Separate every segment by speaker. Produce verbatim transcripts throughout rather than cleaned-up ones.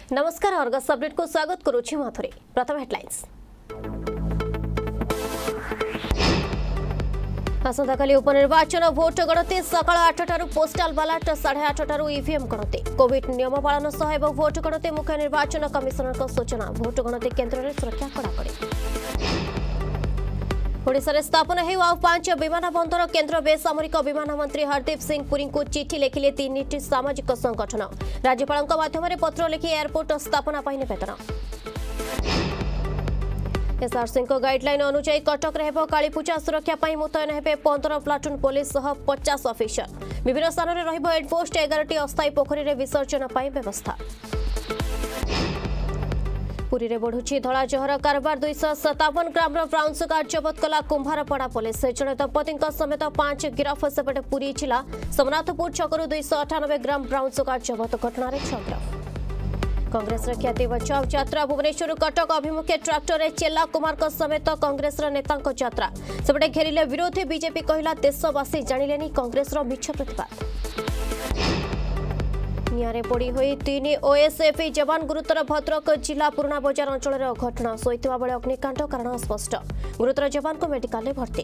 Speaker 1: नमस्कार Argus update को स्वागत करुछि माथुरी। प्रथम हेडलाइंस। आसंताकाली उपनिर्वाचन भोट गणति सकाळ आठ टारू पोस्टाल बालाट साढ़े आठ टारू ईवीएम गणति कोविड नियम पालन सह एवं भोट गणति मुख्य निर्वाचन कमिशनर सूचना भोट गणति केन्द्र में सुरक्षा कड़ाकड़ी। ओडिशा रे स्थापन हेउ आउ पांच विमान बंदर केन्द्र बेसामरिक विमान मंत्री हरदीप सिंह पुरी को चिठी लिखिले तीन सामाजिक संगठन राज्यपाल माध्यम पत्र लिखि एयरपोर्ट स्थापना पर निवेदन। एसआरसीଙ୍କ गाइडलाइन अनुसार कटक रे हेबो कालीपूजा सुरक्षा पई मुतयन हेबे पंद्रह प्लाटून पुलिस सह पचास ऑफिसर विभिन्न स्थान रे रहिबो हेडपोस्ट एगार टी अस्थायी पोखरी रे विसर्जन पई व्यवस्था। पुरी रे बढ़ुछि धला जहर कारबार दुई सौ सतावन ग्राम ब्राउन सुगार जबत कला कुंभारपड़ा पुलिस जड़े दंपति समेत पांच गिरफ सेपटे पुरी जिला सोमनाथपुर छकरू दुई सौ अठानबे ग्राम ब्राउन सुगार जबत घटना छह गिरफ। कांग्रेस ख्याति बचाव यात्रा भुवनेश्वर कटक अभिमुखे ट्राक्टर रे चेला कुमार समेत कांग्रेस नेता यात्रा सेपटे घेरिले विरोधी बीजेपी कहला देशवासी जानिलेनी कांग्रेस मिछ प्रतिवाद। नियारे पड़ी हुई तीन ओएसएप जवान गुरुतर भद्रक जिला पुराना बजार अंचल घटना शोता बेले अग्निकांड कारण स्पष्ट गुरुतर जवान को मेडिकल में भर्ती।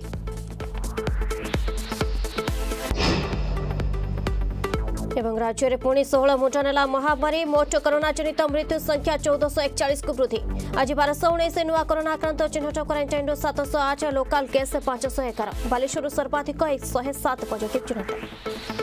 Speaker 1: एवं राज्य में पुणी षोह मुंड नेला महामारी मोट कोरोना जनित मृत्यु संख्या चौदह सौ एकचाश को वृद्धि आज बारश उन्नीस नुआ कोरोना आक्रांत चिन्हट क्वारेंटाइन सात सौ आठ लोकाल केस पांच सौ एगार बालेश्वर सर्वाधिक एक शहे सात पॉजिटिव चिन्हट।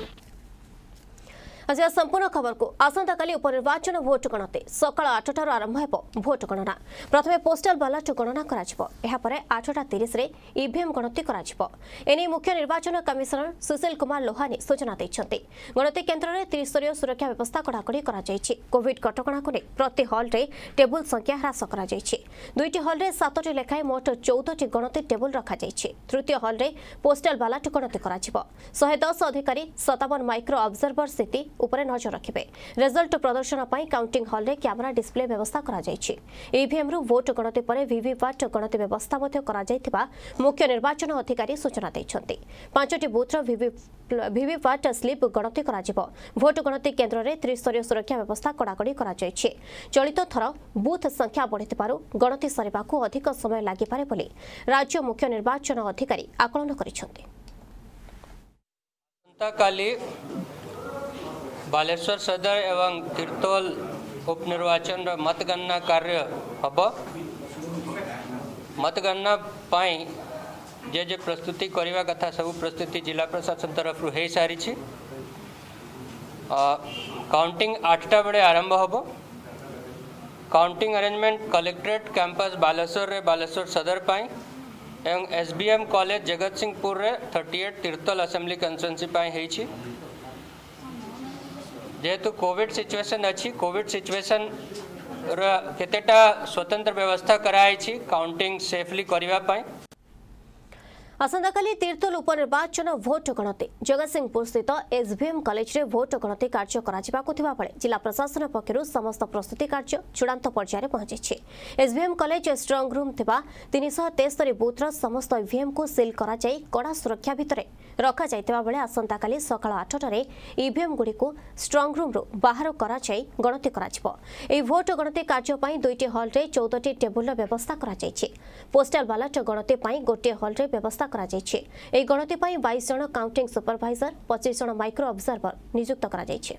Speaker 1: आज संपूर्ण खबर को आसंता काली उपनिर्वाचन भोट गणति सकाळ आठ टार आरंभ हेब भोट गणना प्रथमे पोस्टाल बालाट गणना कराजिबो एहा परे आठटा तीस रे ईवीएम गणति कराजिबो एनी मुख्य निर्वाचन कमिशनर सुशील कुमार लोहानी सूचना दैछन्ते। गणति केन्द्र रे त्रिस्तरीय सुरक्षा व्यवस्था कड़ाकड़ी करा जायछि कोविड कटकणा को प्रति हॉल रे टेबुल संख्या ह्रास करा जायछि दुईटी हॉल रे सातटी लेखाय मोट चौदह टी गणति टेबुल रखा जायछि तृतीय हॉल रे पोस्टाल बालाट गणति कराजिबो एक सौ दस अधिकारी सत्तावन माइक्रो ऑब्जर्वर स्थिति उपरे नजर रखिबे रिजल्ट प्रदर्शन पाई काउंटिंग हॉल रे कैमरा डिस्प्ले व्यवस्था करा जायछि ईवीएम रु वोट गणति परे वीवीपैट गणति व्यवस्था मध्ये करा जायतिबा मुख्य निर्वाचन अधिकारी सूचना दैछन्ते। पांचटी बूथ रो वीवीपैट स्लिप गणति करा जिवो भोट गणति केन्द्र रे त्रिस्तरीय सुरक्षा व्यवस्था कड़ाकड़ी करा जायछि चलित थर बूथ संख्या बढ़ितिबारु गणति सरिबाकू अधिक समय लागि पारे बोली राज्य मुख्य निर्वाचन अधिकारी आकलन करिसन्ते।
Speaker 2: काली बालेश्वर सदर एवं तीर्थोल उपनिर्वाचन मतगणना कार्य हम मतगणना पाई जे जे प्रस्तुति करने कथा सब प्रस्तुति जिला प्रशासन तरफ हो सारी काउंटिंग आठटा बेले आरंभ हम counting arrangement collectorate campus Baleswar रे बालेश्वर सदर पाई एवं एसबीएम कॉलेज जगत सिंहपुर रे अड़तीस तीर्थोल असेंबली कन्स्टिट्यूएंसी पाई हेछि जेहेतु कोविड सिचुएशन अच्छी कोविड सिचुएशन केतेटा स्वतंत्र व्यवस्था कराई काउंटिंग सेफली करबा पाई।
Speaker 1: आसंताकाली तीर्थोल उपनिर्वाचन भोट गणति जगतसिंहपुर स्थित एसबीएम कॉलेज रे भोट गणति कार्य कराजिबाकु थिबा बेले जिला प्रशासन पक्षरु समस्त प्रस्तुति कार्य चूड़ांत पर्यायर पहुंची एसबीएम कॉलेज स्ट्रांग रूम थिबा तीन सौ तेस्तरी बूथ समस्त ईवीएम को सील करा जाई कड़ा सुरक्षा भितरे रखा जाइतिबा बेले आसंताकाली सकाळ आठ टारे ईवीएम गुडी को स्ट्रांग रूम रो बाहर करा जाई गणति कराजिबो एई भोट गणति कार्य पई दुईटी हॉल रे चौदह टी टेबुल रो व्यवस्था करा जायछि पोस्टल बालाट गणति पई गोटे हॉल रे व्यवस्था करा जायछि एई गणति पई बाईस जन काउंटिंग सुपरवाइजर पच्चीस जन माइक्रो ऑब्जर्वर नियुक्त करा जायछि।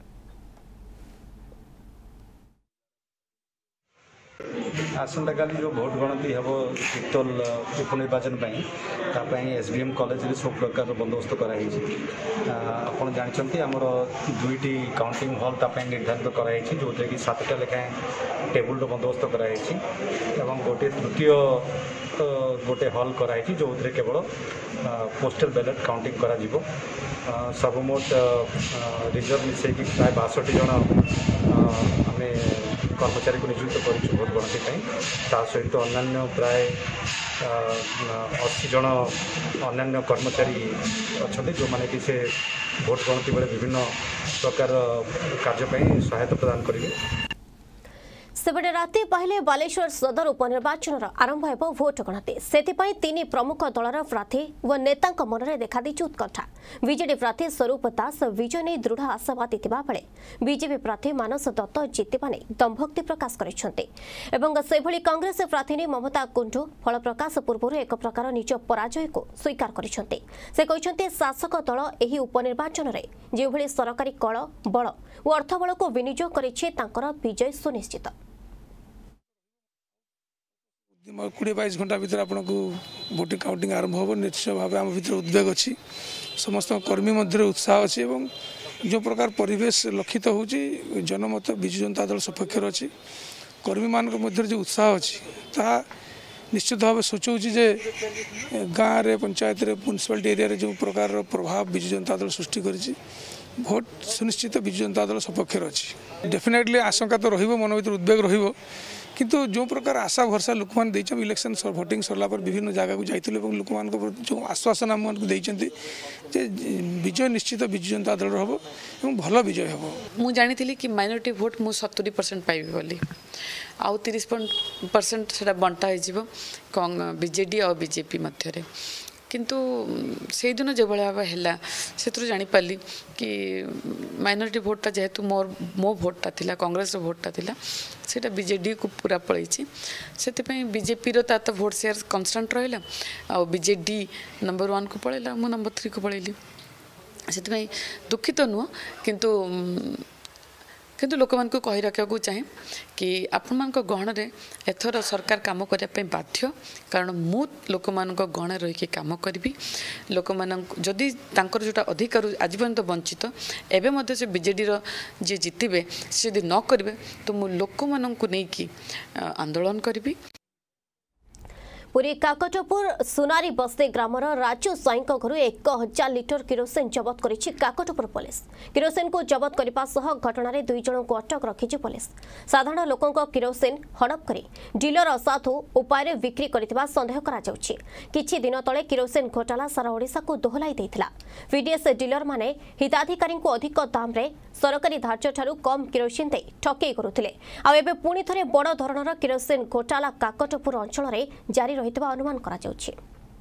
Speaker 3: आसंता काली जो भोट गणति हम तीर्थोल उपनिर्वाचन एसबीएम कॉलेज रे सब प्रकार बंदोबस्त कराई आप जानते आमर दुईटी काउंटिंग हॉल तापाई निर्धारित कराई जो कि सातटा लेखाएं टेबुल बंदोबस्त कराई गोटे तृतीय गोटे हॉल कराई जो केवल पोस्टल बैलेट काउंटिंग करा जीवो सबमोट रिजर्व मिसेक प्राय बासठ जन आम कर्मचारी को नियुक्त कर भोट गणति सहित अन्य प्राय अस्सी जन अन्य कर्मचारी अच्छा जो मैंने कि से भोट गणति बेले विभिन्न प्रकार कार्य सहायता प्रदान करेंगे।
Speaker 1: सेबडे राति पाहिले बालेश्वर सदर उपनिर्वाचन आरंभ हो भोट गणति से तीन प्रमुख दलर प्रार्थी व नेता मनरे देखा उत्कंठा। बीजेडी प्रार्थी स्वरूप दास विजय नहीं दृढ़ आशावादी बेले बीजेपी प्रार्थी मानस दत्त जितवा नहीं दंभक्ति प्रकाश कर कांग्रेस प्रार्थी ममता कुंडू फल प्रकाश पूर्व एक प्रकार निज पराजय को स्वीकार कर शासक दल यह उपनिर्वाचन में जो सरकारी कल बल और अर्थबल को विनियोग कर विजय सुनिश्चित।
Speaker 4: कोड़े बैश घंटा भर आपन को वोटिंग काउंटिंग आरंभ हो निश्चय भाव आम भर उद्वेग अच्छी समस्त कर्मी मध्य उत्साह अच्छी और जो प्रकार परिवेश लक्षित हो जनमत विजु जनता दल सपक्ष अच्छी कर्मी मान मध्य जो उत्साह अच्छी ता निश्चित भाव सोचूँ जे गाँव में पंचायत म्युनिसिपालिटी एरिया जो प्रकार प्रभाव विजु जनता दल सृष्टि कर भोट सुनिश्चित विजु जनता दल सपक्ष अच्छी डेफिनेटली आशंका तो रही मन भर उद्वेग रही किंतु जो प्रकार आशा भरसा लोक मैंने इलेक्शन भोटिंग सरला पर विभिन्न जगह को जाते लोक मान जो आश्वासन आम मानते विजय निश्चित विजु जनता दल हम और भल विजय हम
Speaker 5: मुझे जानी कि माइनॉरिटी भोट मुझे सत्तरी परसेंट पाइबी बोली आउ तीस परसेंट से बंटा हो बीजेडी और बीजेपी मध्य किंतु से दिन जो भाव है से जापारी कि माइनॉरिटी भोटा जेहेतु मोर मो भोटा थिला कांग्रेस भोटा थिला सेटा बीजेडी को पूरा पड़े से बीजेपी रो तो भोट शेयर कन्स्टांट रहा आ बीजेडी नंबर वन को पड़ेगा मु नंबर थ्री को पड़ेली से दुखित तो नुह किंतु किंतु लोक मान को कही रखा चाहे कि आपण मान गहन रे एथर सरकार काम करने बाध्य कारण मु लोक मान गहन रही काम करी लोक मान जदि जोटा अधिकार आज पर्यंत वंचित एवं से बीजेडी जी जितबे से यदि न करेंगे तो मु लोक मान को लेकिन आंदोलन करी।
Speaker 1: पुरी काकटपुर सुनारी बस्ती ग्रामर राजू साईं घर एक हजार लिटर किरोसिन जबत करिछि काकटपुर पुलिस। किरोसिन को जबत करने सह घटना दुई जन को अटक रखिछि पुलिस। साधारण लोकों किरोसिन हड़प करी डीलर असाधु उपाय बिक्री करथिबा संदेह करा जाउछि। किछि दिन तले किरोसिन घोटाला सारा ओडिशा को दोहलाई दैथिला। वीडीएस डीलर माने हिताधिकारी को अधिक दाम रे सरकारी धार्य ठारू कम किरोसिन दे ठकेई करुथिले। आ एबे पुणी थरे बड़ धरणर किरोसिन घोटाला काकटपुर अंचल रे जारी रहितबा अनुमान करा जाउछि।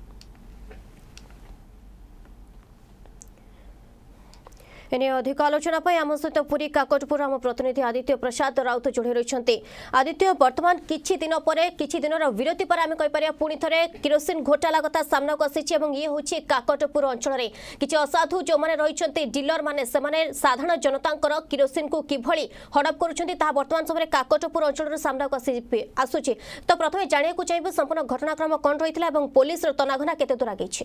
Speaker 1: एने अधिक आलोचना आम सहित पुरी काकटपुर आम प्रतिनिधि आदित्य प्रसाद राउत जोड़ी रही। आदित्य वर्तमान किछि दिन पर किछि दिनर विरति पर आम कहीपर पुणी थे किरोसिन घोटाला कथा सामना को आसी ये हूँ काकटपुर अंचल में किछि असाधु जो मैंने रही डीलर मैंने साधारण जनता किरोसिन को किभली हड़प कर वर्तमान समय काकटपुर अंचल सामना को आसूची। तो प्रथम जाना चाहिए संपूर्ण घटनाक्रम कौन रही है पुलिस तनाघना केते दूर आगे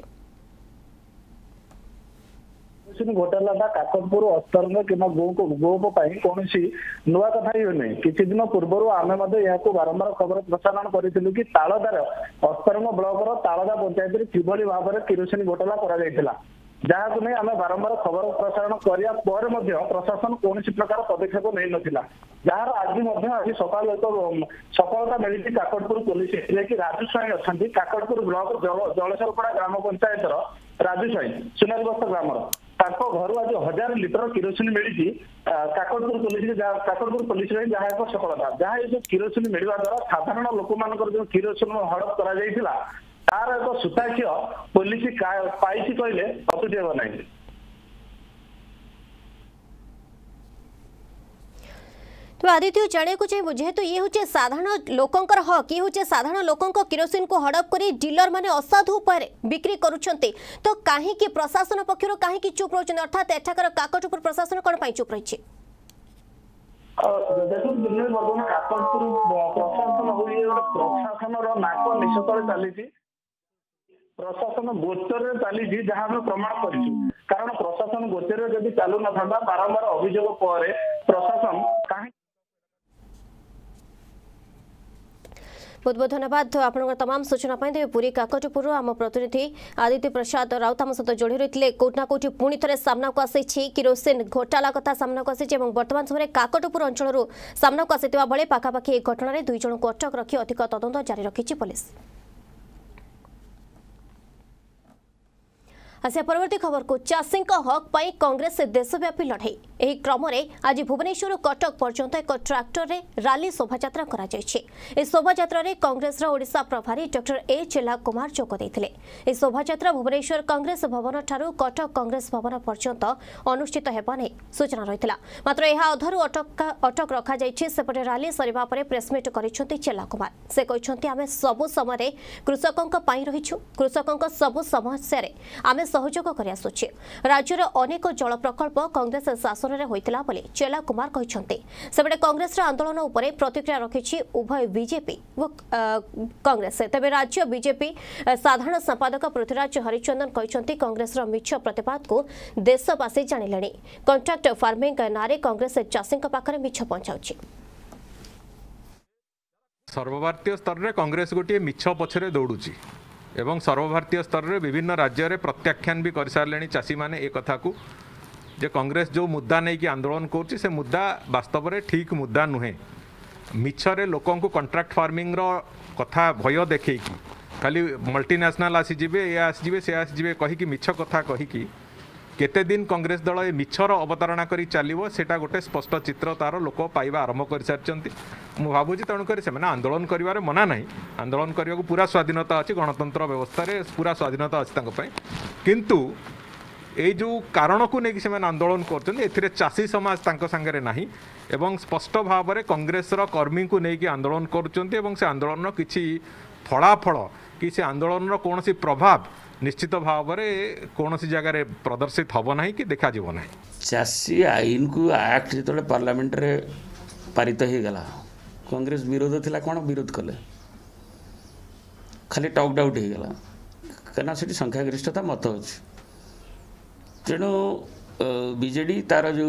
Speaker 6: घोटाला काकटपुर अस्तरंग कि गोप गोप कौन नुआ कथा ही नहीं किसी दिन पूर्व आम बारंबार खबर प्रसारण करूँ कि तालदार अस्तरंग ब्लॉक तालदा पंचायत किभली भाव में किरोसिन घोटाला जहाँ को नहीं आम बारंबार खबर प्रसारण करने प्रशासन कौन प्रकार पदक्षेप नहीं नथिला जार आज आज सकाल एक सफलता मिली काकटपुर पुलिस कि राजू स्वाई अच्छा काकटपुर ब्लॉक जलसरपड़ा ग्राम पंचायत राजू स्वाई सुनारी बस्ता ग्राम घर आज हजार लिटर किरोसिन मिली काकटपुर पुलिस काकटपुर पुलिस जहाँ एक सफलता जहाँ ये किरोसिन मिलवा द्वारा साधारण लोक मान जो किरोसिन हड़प कर तार एक सुताक्ष्य पुलिस पाई कहले अत्युक्ति हेब नहीं।
Speaker 1: तो आदित्य जाने को चाहिए जेहेतु ये हूँ साधारण लोकंकर हक ये हूँ साधारण लोकों किरोसिन को हड़प कर डीलर माने असाधु उपाय बिक्री करुछंती तो कहीं प्रशासन पक्षर कहीं चुप रही अर्थात एठाकर काकटपुर प्रशासन कौन पाई चुप रही
Speaker 6: काकटपुर प्रशासन प्रशासन नाक निश्चित चली प्रशासन गोचर चली जहाँ आम प्रमाण कर कारण प्रशासन गोचर जब चालू न था बारंबार अभियोग पर प्रशासन कहीं
Speaker 1: बहुत बहुत धन्यवाद आपन तमाम सूचना पाई पुरी काकटपुर आम प्रतिनिधि आदित्य प्रसाद राउत आम सहित जोड़ी रही कोटना कोटी पुणी थे सामना को आसी किरोसिन घोटाला कथा सामना को आसी वर्तमान समय काकटपुर अंचल सामना को आसी बेले पाखापाखि एक घटना दुई जन को अटक रखी अधिक तदंत जारी रखी पुलिस। आसिया परवर्ती खबर को चाषी हक पाई कांग्रेस देशव्यापी लड़ाई एही क्रम में आज भुवनेश्वर कटक पर्यंत एक ट्रैक्टर रे रैली शोभायात्रा करा जायछि। ए शोभायात्रा रे कांग्रेस ओडिशा प्रभारी डॉक्टर ए चेला कुमार जोग देथिले। ए शोभायात्रा भुवनेश्वर कांग्रेस भवन ठारू कटक कांग्रेस भवन पर्यंत अनुष्ठित हेबा नै सूचना रहितला। मात्र एहा अधरु अटक अटक रखा जायछि। सेपटे रैली सरिबा परे प्रेसमिट करिसंती चेला कुमार। से कहिसंती आमे सब समय कृषकक पाई रहिछु। कृषकक सब समस्या रे आमे सहयोग कर आसुछि। राज्यर अनेक जल प्रकल्प कांग्रेस शासन में होइतिला बोली चेला कुमार कहिसंती। सेबडे कांग्रेस आंदोलन उपरे प्रतिक्रिया रखिछि उभय बीजेपी व कांग्रेस। तेबे राज्य बीजेपी साधारण संपादक पृथ्वीराज हरिचंदन कहिसंती कांग्रेस मिछ प्रतिवाद को देशवासी जानिलेनी। कॉन्ट्रैक्ट फार्मिंग नारे कांग्रेस चाषी पाखरे मिछ पहुंचाउछि।
Speaker 7: सर्वभारतीय स्तर में कांग्रेस गोटे मिछ पछरे दौड़ुची एवं सर्वभारतीय स्तर में विभिन्न राज्य में प्रत्याख्यान भी कर सारे चाषी मैंने एक कथा को जे कांग्रेस जो मुद्दा नहीं कि आंदोलन कर से मुद्दा वास्तव में ठीक मुद्दा नुहे। मिछरे लोक कॉन्ट्रैक्ट फार्मिंग रो कथा भय देखी खाली मल्टीनेशनल आसीजे ये आसीजे से आसीजे कहीकि मिछ कथा कहीकि केते दिन कांग्रेस दल ए मिछर अवतारणा करी चलिबो सेटा गोटे स्पष्ट चित्र तार लोक पाइबा आरंभ कर सारिचंती। मु भाबुची तेणुकर से आंदोलन करिवारे मना नहीं। आंदोलन करने को पूरा स्वाधीनता अच्छी गणतंत्र व्यवस्था रे पूरा स्वाधीनता अच्छी किंतु ये जो कारण को लेकिन से आंदोलन कर चाषी समाज सांगे नहीं एवं स्पष्ट भाव में कांग्रेस कर्मी को लेकिन आंदोलन कर से आंदोलन किसी फलाफल कि से आंदोलन कौन प्रभाव निश्चित भाव में कौन सी जगह प्रदर्शित हम ना कि देखा जीव ना।
Speaker 8: चाषी आईन को एक्ट जो पार्लियामेंट रे पारित हो गला कांग्रेस विरोध थिला कौन विरोध कले खाली टॉकड आउट हो गला कना से संख्यागरिष्ठता मत अच्छी तेणु बीजेडी तार जो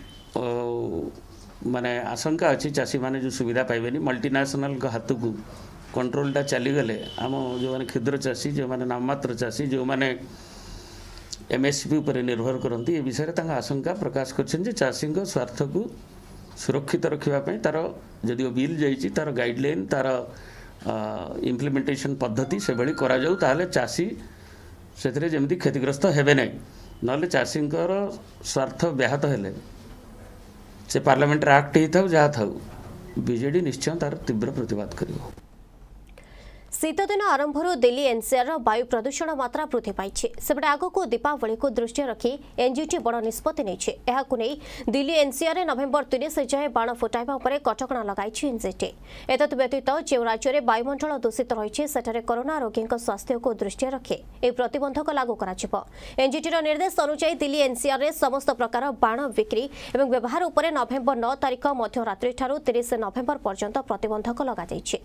Speaker 8: माने आशंका अच्छी चाषी माने जो सुविधा पाइबेनी मल्टीनेशनल हाथ को कंट्रोलटा चलीगले आम जो मैंने क्षुद्र चाषी जो मैंने नाममात्र चाषी जो मैंने एमएसपी उपर निर्भर करती ए विषय में आशंका प्रकाश कर चाषी स्वार्थ को सुरक्षित रखापी तार जदि बिल जाइए तार गाइडलाइन तार इम्प्लीमेंटेशन पद्धति से भाई करा जाऊ ताहले चाषी से जमी क्षतिग्रस्त हेबे ना ना चाषी स्वार्थ व्याहत हेले से पार्लियामेंट एक्ट ही था जहाँ था बीजेडी निश्चय तार तीव्र प्रतिवाद करिवो।
Speaker 1: शीत दिन आरंभ दिल्ली एनसीआर वायु प्रदूषण मात्रा वृद्धि पाई सेपटे आगक दीपावली को दृष्टि रखी एनजीटी बड़ निष्पत्ति नहीं दिल्ली एनसीआर नवेम्बर तीस जाए बाण फुटाइबा कटकणा लगाई एनजीटी। एतद व्यतीत जो राज्य में वायुमंडल दूषित रही सेठारे कोरोना रोगी स्वास्थ्य को दृष्टि रखी एक प्रतिबंधक लागू कर एनजीटी निर्देश अनुसार दिल्ली एनसीआर में समस्त प्रकार बाण बिक्री और व्यवहार उपर नवेम्बर नौ तारिख मध्यरात्रि ठारू तीस नवेम्बर पर्यंत प्रतिबंधक लगाई।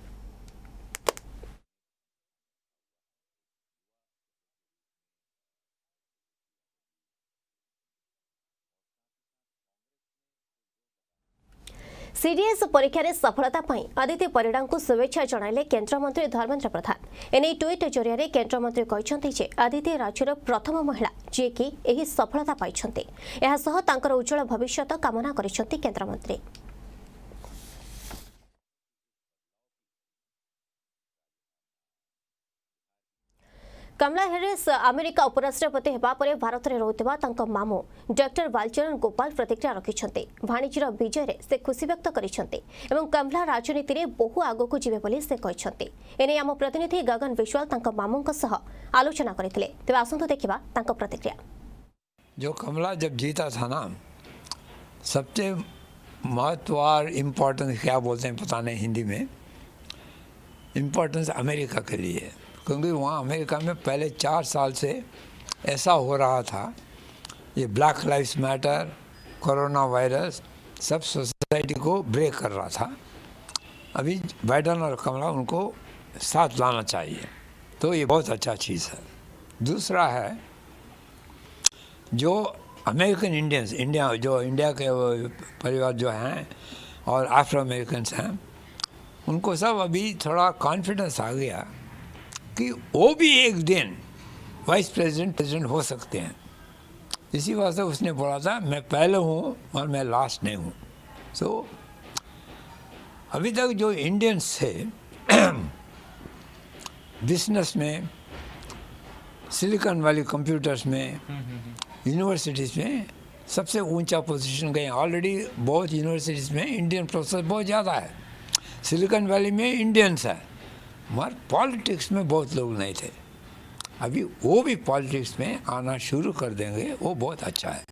Speaker 1: सीडीएस परीक्षा रे सफलता पाई आदित्य परिडा को शुभेच्छा जणाइले केंद्र मंत्री धर्मेंद्र प्रधान। एने ट्वीट जरिए केंद्र मंत्री कहते जे आदित्य राज्यर प्रथम महिला जी कि एही सफलता पाइछन्ते। एहा सह तांकर उज्जवल भविष्यत कामना करिसन्ते केंद्र मंत्री। कमला हैरिस अमेरिका उपराष्ट्रपति हेबा परे भारत में रोहुथिबा तांको मामू डॉक्टर बालचरण गोपाल प्रतिक्रिया रखिछन्ते। भाणिज्यर विजय रे से खुशी व्यक्त करिछन्ते एवं कमला राजनीति रे बहु आगो को जिवे बोली से कहिछन्ते। एने आम प्रतिनिधि गगन विश्वाल तांको मामूंक सह आलोचना करिथिले। तेबे आसंतु देखिबा तांको प्रतिक्रिया।
Speaker 9: जो कमला जब जीता था ना सबसे महत्वपूर्ण इम्पोर्टेंस क्या बोलते हैं पता नहीं हिंदी में इम्पोर्टेंस अमेरिका के लिए क्योंकि वहाँ अमेरिका में पहले चार साल से ऐसा हो रहा था ये black lives matter corona virus सब सोसाइटी को ब्रेक कर रहा था। अभी बाइडन और कमला उनको साथ लाना चाहिए तो ये बहुत अच्छा चीज़ है। दूसरा है जो अमेरिकन इंडियंस इंडिया जो इंडिया के परिवार जो हैं और आफ्रो अमेरिकन्स हैं उनको सब अभी थोड़ा कॉन्फिडेंस आ गया कि वो भी एक दिन वाइस प्रेसिडेंट प्रेसिडेंट हो सकते हैं। इसी वजह से उसने बोला था मैं पहले हूँ और मैं लास्ट नहीं हूँ। सो so, अभी तक जो इंडियंस थे बिजनेस में सिलिकॉन वैली कंप्यूटर्स में, यूनिवर्सिटीज़ में सबसे ऊंचा पोजीशन गए। ऑलरेडी बहुत यूनिवर्सिटीज़ में इंडियन प्रोफेसर बहुत ज़्यादा है, सिलिकॉन वैली में इंडियंस है, मगर पॉलिटिक्स में बहुत लोग नहीं थे। अभी वो भी पॉलिटिक्स में आना शुरू कर देंगे, वो बहुत अच्छा है।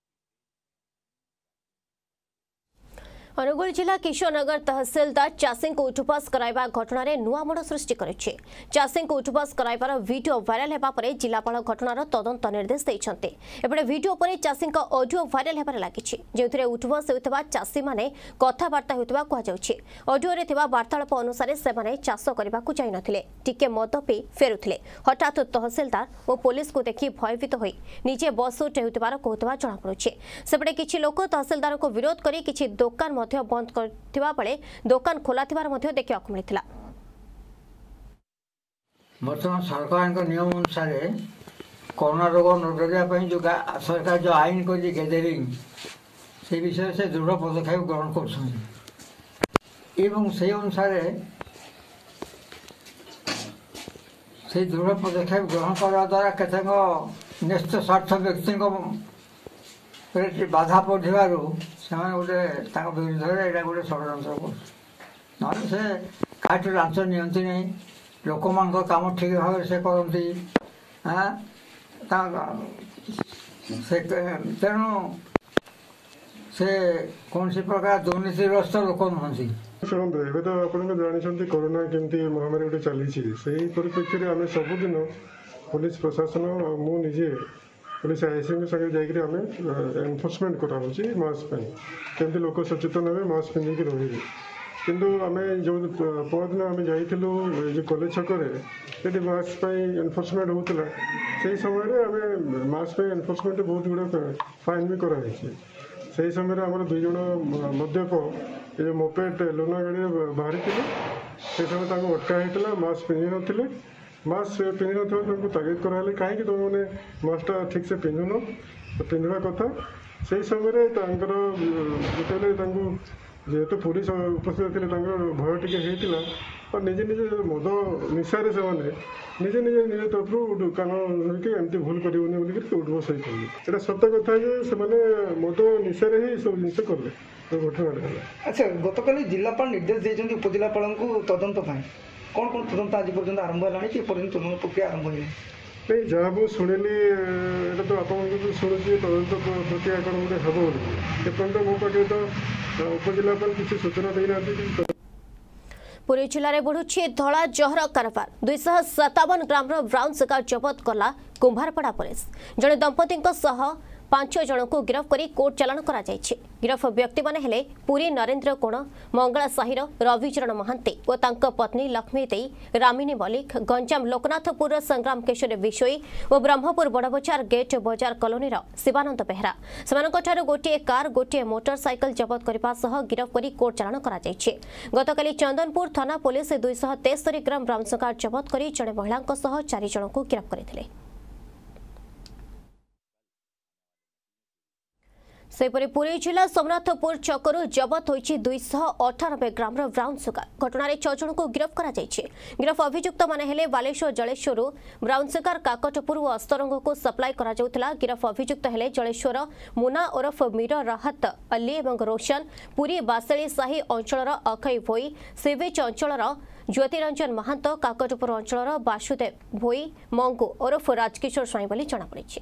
Speaker 1: अनुगुल जिला किशोरनगर तहसीलदार चाषी को उठुबस कराइबा घटना नुआ मोड़ सृष्टि करिछि। चाषी को उठुबस कराइबार वीडियो वायरल हेबा परे जिलापाल घटनार तदंत निर्देश दैछन्ते। एपटे वीडियो परे चाषी ऑडियो वायरल हेबार लागिछि, जेउथिरे उठुबस हेउतबा चाषी माने कथाबार्ता हेउतबा कुहा जाउछि। ऑडियो रे थिबा वार्तालाप अनुसार से माने चाष करबाकू जाई नथिले, टिके मद पी फेरुथिले। हठात तहसीलदार और पुलिस को देखि भयभीत होई निजे बस उठ हेउतबार कहतबा जणा पड़ुछि। सेपटे किछि लोक तहसीलदार को विरोध करी किछि दुकान बंद करथिबा बेले दुकान खोला थिबार मध्ये देखिया को मिलिथिला।
Speaker 10: वर्तमान सरकार के नियम अनुसार कोरोना रोग नजरिया पई जो सरकार जो आईन को जी गैदरिंग से विषय से दृढ़ पदक्षेप ग्रहण करछन एवं से अनुसार से दृढ़ पदक्षेप ग्रहण करवा द्वारा केतेक निश्चित स्वार्थ व्यक्ति को बाधा पड़ू से गोटे विरुद्ध यहाँ गोटे षड्यंत्र ना से कहीं लांच नियंती नहीं, लोक मान कम ठीक भाव से करती हाँ तेणु से कौन सी प्रकार दुर्नीतिग्रस्त लोक नुहति।
Speaker 11: शुणु एवं तो आप जानते कोरोना केमती महामारी गोटे चली से परिप्रेक्षी में आम सबुदिन पुलिस प्रशासन मुझे पुलिस आईसी संगे जाकर आम एनफोर्समेंट कराऊँच मास्क केमती लोक सचेतन हे मास्क पिंधिक रही किंतु आम जो परदिन आम जाइलु कॉलेज छक मास्क एनफोर्समेंट होता से समय आम मास्क एनफोर्समेंट बहुत गुड़ा फाइन भी कराई से समय आम दुई जन मद्यप ये मोपेट लुना गाड़ी बाहरी से समय अटका होता मास्क पिंधि नथिले मास्क पिंधि न तागिद कराले कहीं तुम मैंने मास्कटा ठीक से पिंधुन पिंधा कथा से समय जिते जेहेतु पुलिस उपस्थित थे भय टी होता और निजे निजे मद निशारे से निजे निजे निज तरफ दुकान एमती भूल कर उठबस होता सत कथा से मद निशारे ही सब जिन कले घटना।
Speaker 12: अच्छा गतकाली जिलापाल निर्देश देते उपजिलापाल को तदंत कौन कौन तदंत आज पर्यटन आरंभ है कि पर्यटन तदंत प्रक्रिया आरंभ है
Speaker 11: नहीं जहाँ मुझे शुणिली ये तो आप शुणुची तदंत प्रक्रिया कौन गोटे हम बोली एपर्त मो पाखे तो उपजिलापाल किसी सूचना देना।
Speaker 1: पुरी जिले में बढ़ुछि धला जहर कारबार दुईश सतावन ग्राम ब्राउन सुगर जबत कला कुंभारपड़ा पुलिस। जड़े दंपति पांच जन को गिरफ्त कर कोर्ट चालाण कर गिरफ व्यक्ति माने हेले पुरी नरेंद्र कोण मंगला साहिर रविचरण महांती और तांका पत्नी लक्ष्मी देई रामिनी मलिक गंजाम लोकनाथपुर संग्राम केशरी विषोई और ब्रह्मपुर बड़बजार गेट बजार कॉलोनी शिवानंद बेहरा से गोटे कार गोटे मोटरसाइकल जबत करने गिरफ कर कोर्ट चालाण कर गतकाली चंदनपुर थाना पुलिस दुईश तेस्तरी ग्राम ब्राउन सुगर जबत कर जड़े महिला चार जन को गिरफ्त करते। सेपरी पुरी जिला सोमनाथपुर चकरू जबत होइछि दुईश अठानबे ग्राम ब्राउन सुगर घटना छह जन को गिरफ्त करा जाइछि। गिरफ अभियुक्त माने हेले बालेश्वर जलेश्वर ब्राउन सुगर काकटपुर और अस्तरंग को सप्लाई करा जाउथला। गिरफ अभियुक्त हेले जलेश्वर मुना ओरफ मीर राहत अली एवं रोशन पुरी बासेली साही अंचलर अखई भोई सिविच अंचलर ज्योतिरंजन महांत काकटपुर अंचलर बासुदेव भोई मंगू ओरफ राजकिशोर स्वाई बोली जଣାपड़िछि।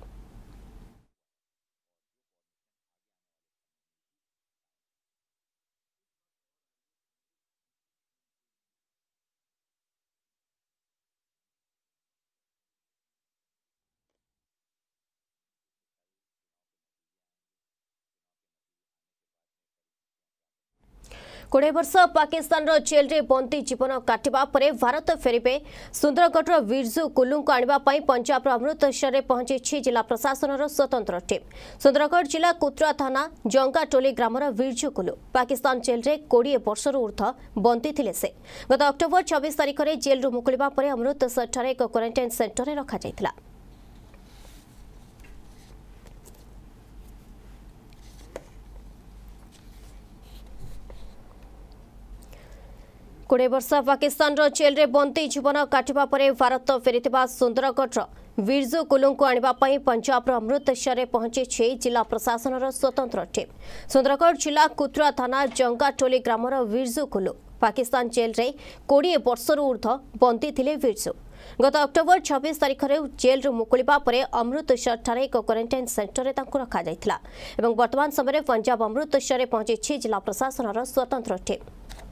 Speaker 1: कोड़े वर्ष पाकिस्तान जेल रे बंदी जीवन काटिबा परे भारत फेरिबे सुंदरगढ़ विरजू कुल्लू को आनिबा पई पंजाब अमृतसर में पहुंची जिला प्रशासन स्वतंत्र टीम। सुंदरगढ़ जिला कुत्रा थाना जंगाटोली ग्रामर विरजू कुल्लू पाकिस्तान जेल रे कोड़े वर्ष ऊर्ध बंदी थिले से गत अक्टोबर छब्बीस तारिख में जेल मुकुलिबा परे अमृतसर एक क्वारंटाइन सेंटर में रखा जायतिला। कोड़े वर्ष पाकिस्तान जेल रे बंदी जीवन काटिबा परे भारत फेरिथिबा सुंदरगढ़ वीरजू कुलू को आने पंजाब अमृतसर में पहुंची जिला प्रशासन स्वतंत्र टीम। सुंदरगढ़ जिला कुत्रा थाना जंगाटोली ग्रामर वीरजू कुलू पाकिस्तान जेल रे कोड़े वर्षर ऊर्ध बंदी थे वीरजू। गत अक्टोबर छब्बीस तारीख में जेल मुकुलिबा परे अमृतसर ठारे एक क्वारंटाइन सेंटर में रखा जाइथिला एवं वर्तमान समय पंजाब अमृतसर में पहुंची जिला प्रशासन स्वतंत्र टीम।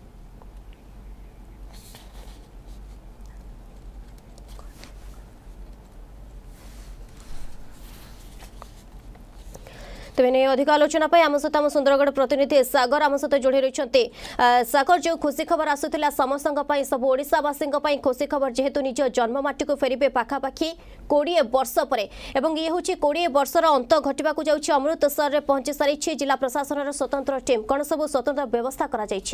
Speaker 1: तेने अधिक आलोचना आम सहित आम सुंदरगढ़ प्रतिनिधि सागर आम सहित जोड़ी रही। सागर जो खुशी खबर आसूला समस्त सब ओडिशावासी खुशी खबर जेहेतु निज जन्ममाटी को फेरबे पाखापाखि कोड़े वर्ष पर ये हूँ कोड़े वर्षर अंत घटवा जाऊँगी अमृतसर में पहुंची सारी जिला प्रशासन स्वतंत्र टीम कौन सब स्वतंत्र व्यवस्था करा जायछि?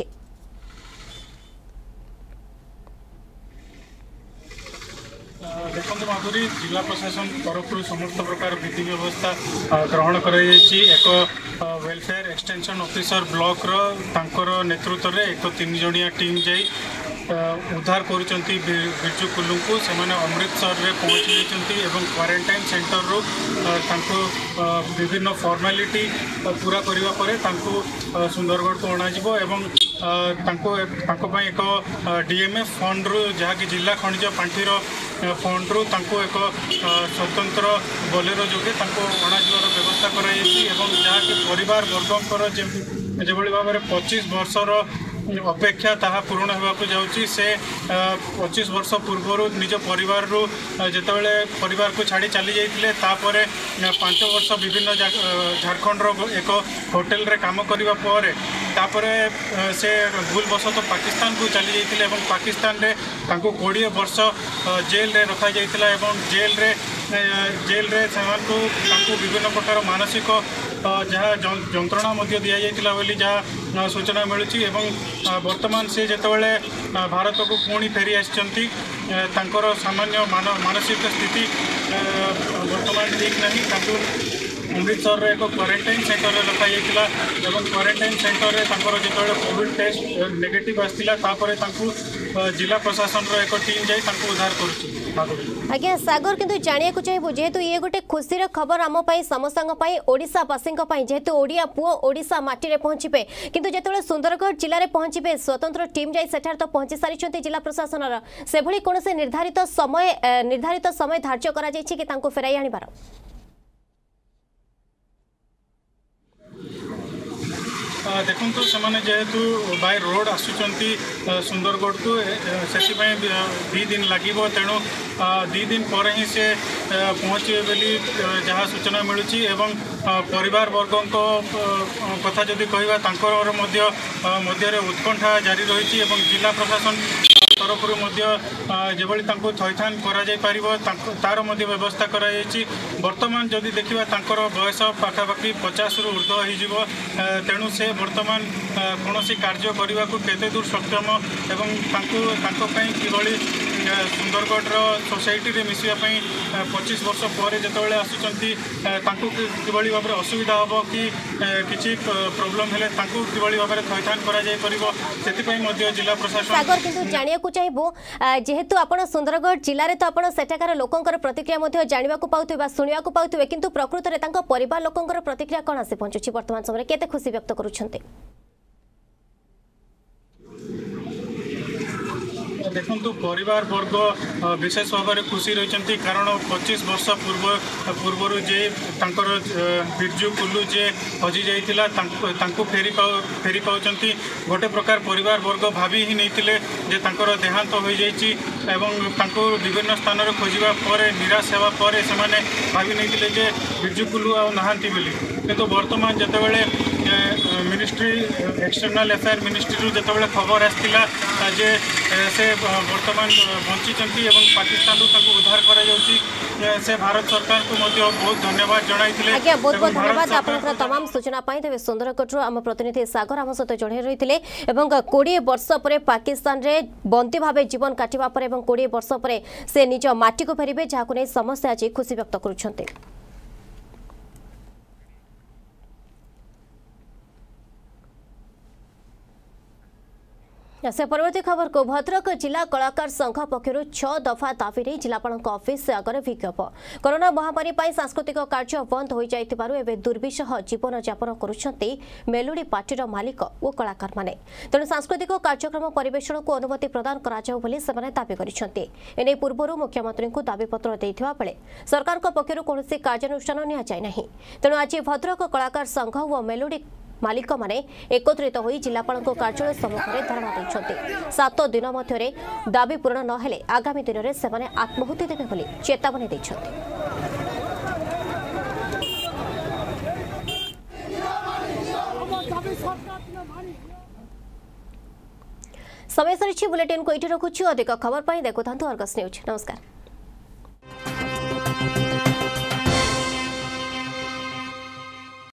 Speaker 13: देखो माधुरी जिला प्रशासन तरफ समस्त प्रकार विधि व्यवस्था ग्रहण कर एक वेलफेयर एक्सटेंशन ऑफिसर ब्लॉक रो नेतृत्व में एक तीन जणिया टीम जाई उद्धार करुँच बिरजू कुल्लू को से अमृतसर में पहुँची जाती एवं क्वारंटाइन सेंटर रू विभिन्न फॉर्मेलिटी पूरा करने पर सुंदरगढ़ को अणाजिबो एवं एक डीएमएफ फंड रू जहाँकि जिला खनिज पांठीर फंड रू एक स्वतंत्र बोलेरो जोगे अणाजिबार व्यवस्था कराई जहाँकि परिवार वर्गंकर जो भाव में पच्चीस वर्षर अपेक्षा ताहा पूर्ण होगा जाऊँगी से पच्चीस वर्ष पूर्व निज परिवार रू जितेबाला परिवार को छाड़ी चली जाते पांच वर्ष विभिन्न झारखंड रो एक होटेल रे काम करने पर तापरे से भूलवशत पाकिस्तान को चली जाते पाकिस्तान रे तांको कोड़े वर्ष जेल रे रखा जाइतिला एवं जेल रे जेल रे तांको विभिन्न प्रकार मानसिक जहाँ जंत्रणा दि जाइतिला बोली जहाँ सूचना मिलूची एवं वर्तमान से जेतेबेले भारत को पुणी फेरी आसिचंती तांकर सामान्य मानसिक स्थिति वर्तमान ठीक नहीं तांको अमृतसर एक क्वारंटाइन सेंटर में रखा जाइतिला एवं क्वारंटाइन सेंटर में तांकर जेतेबेले कोविड टेस्ट नेगेटिव आसितिला तापरे तांको जिला प्रशासन रो एक टीम जाई तांको उद्धार करूची।
Speaker 1: आज्ञा सागर किंतु जानिया को चाहिए जेहेतु ये गोटे खुशी खबर आम समस्त ओडिशावासी जेहेतु ओडिया पुओ ओडिशा माटी में पहुंचे किंतु जिते सुंदरगढ़ जिले में पहुंचे स्वतंत्र टीम जाई सेठार तो पहुंची सारी जिला प्रशासन से भली कौन से निर्धारित समय निर्धारित समय धार्य करा जायछि कि तांको फेराई आनिबार?
Speaker 13: देखु से जेहेतु बाय रोड आसुचंती सुंदरगढ़ को से दी दिन लगे तेणु दी दिन पर ही से पहुँचे बोली जहाँ सूचना मिलूची एवं परिवार वर्गों कथा जदि कहवा तांकर मध्य मध्य उत्कंठा जारी रही जिला प्रशासन तरफ जो थैथान कर तार व्यवस्था कराई बर्तमान जदि देखा तांकर बयस पाखापाखि पचास रु ऊर्ध्व हो तेणु से बर्तमान कौन कार्य करने को केते दूर सक्षम एवं किभली सुंदरगढ़ सोसाइटी रे मिसवाई पच्चीस वर्ष पर जितेबाला आसुचंती किभली भाव में असुविधा हम कि किसी प्रोब्लेम हेले किभली भाव में थैथान कर जिला प्रशासन
Speaker 1: जानिया चाहिए जेहेतु आपण सुंदरगढ़ जिले में तो आप सेठाकार लोकंर प्रतिक्रिया जानवा पाते शुणा पाते किंतु प्रकृत में परिवार लोकंर प्रतिक्रिया कौन आसी पहुंचुची वर्तमान समय केते खुशी व्यक्त करुछन्ते?
Speaker 13: देखु परिवार वर्ग विशेष भाव में खुशी रही कारण पच्चीस वर्ष पूर्व पूर्वर जे तांकर बिरजू कुल्लू जे हजि जाइतिला फेरी पाउ फेरी पाउचंती गोटे प्रकार परिवार वर्ग भाभी ही नहीं जे तांकर देहांत हो जाइछि एवं तांको विभिन्न स्थान रे खोजिबा परे निराश हेबा परे से माने भाभी नहीं जे बिरजू कुल्लू आ नहांती बोली किंतु वर्तमान जतेबेले मिनिस्ट्री एक्सटर्नल अफेयर मिनिस्ट्री जतेबेले खबर आसतिला जे से वर्तमान बंचिचंती एवं पाकिस्तान उद्धार करा जाउची से भारत सरकार को बहुत धन्यवाद जणाइथिले।
Speaker 1: आज्ञा बहुत बहुत धन्यवाद आपनकर तमाम सूचना पाई तेबे सुंदरगढ़ आम प्रतिनिधि सागर आम सहित जड़े रही एवं कोड़े वर्ष पर पाकिस्तान रे बंदी भाव जीवन काटिबा पर एवं कोड़े वर्ष पर से निज माटी को फेरिबे जहाको नै समस्या आज खुशी व्यक्त करुछन्ते। से परवर्ती खबर को भद्रक जिला कलाकार संघ पक्षर छह दफा दाबी नहीं जिलापाल ऑफिस आगे विज्ञापन कोरोना महामारी पर सांस्कृतिक कार्य बंद हो जाए दुर्विषह जीवन यापन करुछंती मेलोडी पार्टीर मालिक और कलाकार माने तेणु सांस्कृतिक कार्यक्रम परिवेषण को अनुमति प्रदान कराजाउ बोली सेमाने दाबी करिसेंती एने पूर्वरु मुख्यमंत्री को दाबीपत्र देथिबा बेले सरकार पक्षर कौनसी कार्यानुष्ठान निया जाय नाही तेणु आज भद्रक कलाकार संघ और मेलोडी मालिक माने एकत्रित होई जिलापाल कार्यालय सम्मुख में धारणा देइछंती सात दिन मध्य दाबी पूरण न हेले आगामी दिन में सेमाने आत्माहुति देबे बोली चेतावनी देइछंती। समय सरी बुलेटिन को इटी रखुछु अधिक खबर पाई देखुथांतु अर्गस न्यूज नमस्कार।